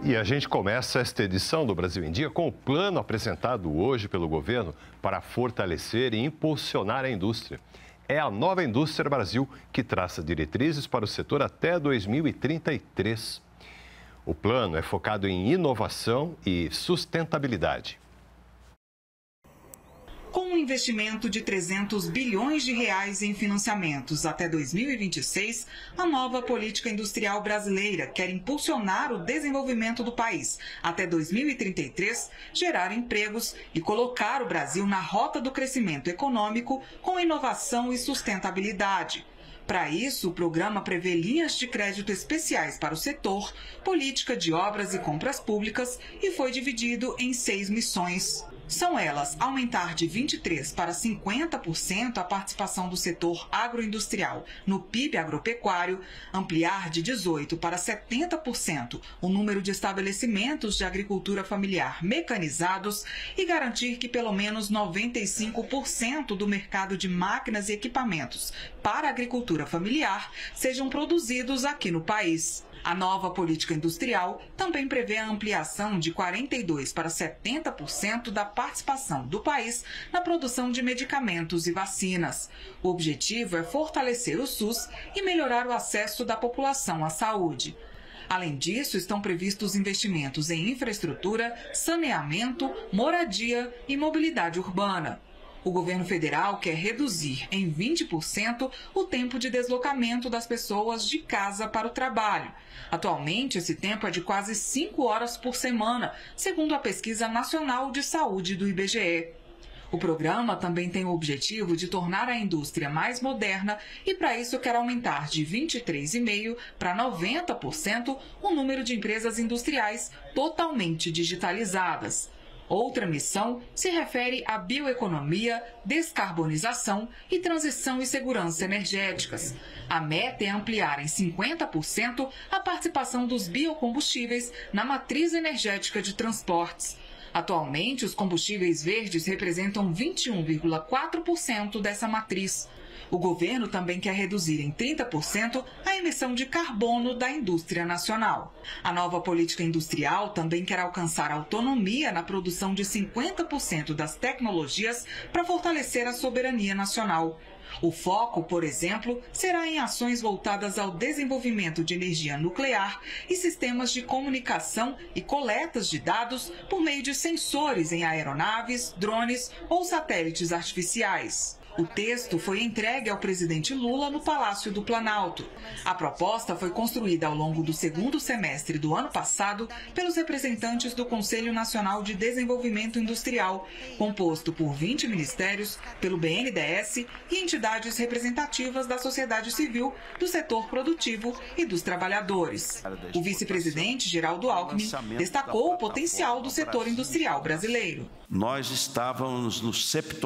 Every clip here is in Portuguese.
E a gente começa esta edição do Brasil em Dia com o plano apresentado hoje pelo governo para fortalecer e impulsionar a indústria. É a Nova Indústria Brasil que traça diretrizes para o setor até 2033. O plano é focado em inovação e sustentabilidade. Com um investimento de 300 bilhões de reais em financiamentos até 2026, a nova política industrial brasileira quer impulsionar o desenvolvimento do país até 2033, gerar empregos e colocar o Brasil na rota do crescimento econômico com inovação e sustentabilidade. Para isso, o programa prevê linhas de crédito especiais para o setor, política de obras e compras públicas e foi dividido em 6 missões. São elas aumentar de 23% para 50% a participação do setor agroindustrial no PIB agropecuário, ampliar de 18% para 70% o número de estabelecimentos de agricultura familiar mecanizados e garantir que pelo menos 95% do mercado de máquinas e equipamentos para a agricultura familiar sejam produzidos aqui no país. A nova política industrial também prevê a ampliação de 42% para 70% da participação do país na produção de medicamentos e vacinas. O objetivo é fortalecer o SUS e melhorar o acesso da população à saúde. Além disso, estão previstos investimentos em infraestrutura, saneamento, moradia e mobilidade urbana. O governo federal quer reduzir em 20% o tempo de deslocamento das pessoas de casa para o trabalho. Atualmente, esse tempo é de quase 5 horas por semana, segundo a Pesquisa Nacional de Saúde do IBGE. O programa também tem o objetivo de tornar a indústria mais moderna e, para isso, quer aumentar de 23,5% para 90% o número de empresas industriais totalmente digitalizadas. Outra missão se refere à bioeconomia, descarbonização e transição e segurança energéticas. A meta é ampliar em 50% a participação dos biocombustíveis na matriz energética de transportes. Atualmente, os combustíveis verdes representam 21,4% dessa matriz. O governo também quer reduzir em 30% a emissão de carbono da indústria nacional. A nova política industrial também quer alcançar autonomia na produção de 50% das tecnologias para fortalecer a soberania nacional. O foco, por exemplo, será em ações voltadas ao desenvolvimento de energia nuclear e sistemas de comunicação e coletas de dados por meio de sensores em aeronaves, drones ou satélites artificiais. O texto foi entregue ao presidente Lula no Palácio do Planalto. A proposta foi construída ao longo do segundo semestre do ano passado pelos representantes do Conselho Nacional de Desenvolvimento Industrial, composto por 20 ministérios, pelo BNDES e entidades representativas da sociedade civil, do setor produtivo e dos trabalhadores. O vice-presidente Geraldo Alckmin destacou o potencial do setor industrial brasileiro. Nós estávamos no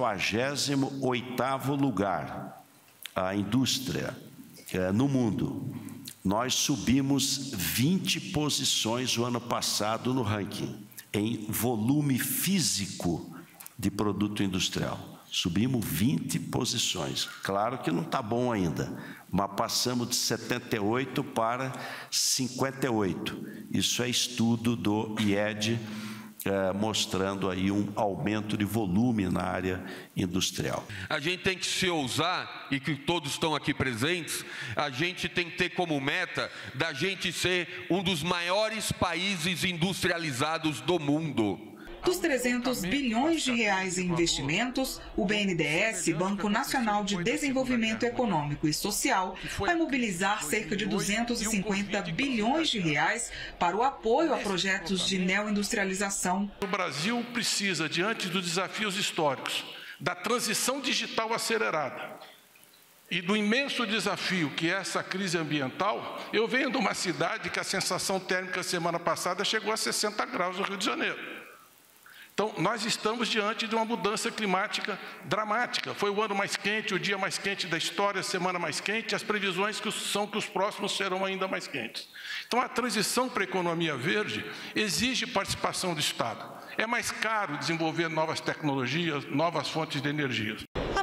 78º lugar, a indústria no mundo. Nós subimos 20 posições o ano passado no ranking, em volume físico de produto industrial. Subimos 20 posições. Claro que não está bom ainda, mas passamos de 78 para 58. Isso é estudo do IED, mostrando aí um aumento de volume na área industrial. A gente tem que se ousar, e que todos estão aqui presentes, a gente tem que ter como meta da gente ser um dos maiores países industrializados do mundo. Dos 300 bilhões de reais em investimentos, o BNDES, Banco Nacional de Desenvolvimento Econômico e Social, vai mobilizar cerca de 250 bilhões de reais para o apoio a projetos de neoindustrialização. O Brasil precisa, diante dos desafios históricos, da transição digital acelerada e do imenso desafio que é essa crise ambiental. Eu venho de uma cidade que a sensação térmica semana passada chegou a 60 graus no Rio de Janeiro. Então, nós estamos diante de uma mudança climática dramática. Foi o ano mais quente, o dia mais quente da história, a semana mais quente, as previsões são que os próximos serão ainda mais quentes. Então, a transição para a economia verde exige participação do Estado. É mais caro desenvolver novas tecnologias, novas fontes de energia. A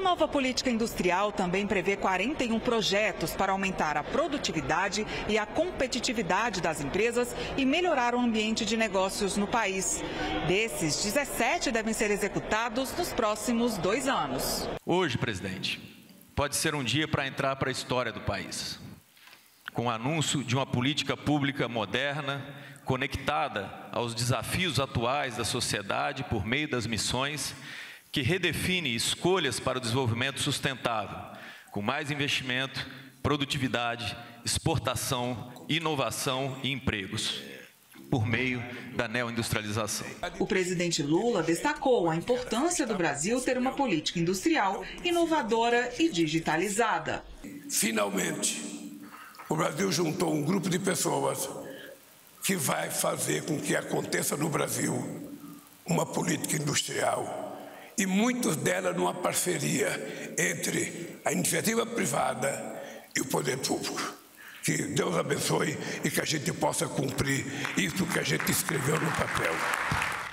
nova política industrial também prevê 41 projetos para aumentar a produtividade e a competitividade das empresas e melhorar o ambiente de negócios no país. Desses, 17 devem ser executados nos próximos 2 anos. Hoje, presidente, pode ser um dia para entrar para a história do país, com o anúncio de uma política pública moderna, conectada aos desafios atuais da sociedade por meio das missões, que redefine escolhas para o desenvolvimento sustentável, com mais investimento, produtividade, exportação, inovação e empregos, por meio da neoindustrialização. O presidente Lula destacou a importância do Brasil ter uma política industrial inovadora e digitalizada. Finalmente, o Brasil juntou um grupo de pessoas que vai fazer com que aconteça no Brasil uma política industrial e muitos delas numa parceria entre a iniciativa privada e o poder público. Que Deus abençoe e que a gente possa cumprir isso que a gente escreveu no papel.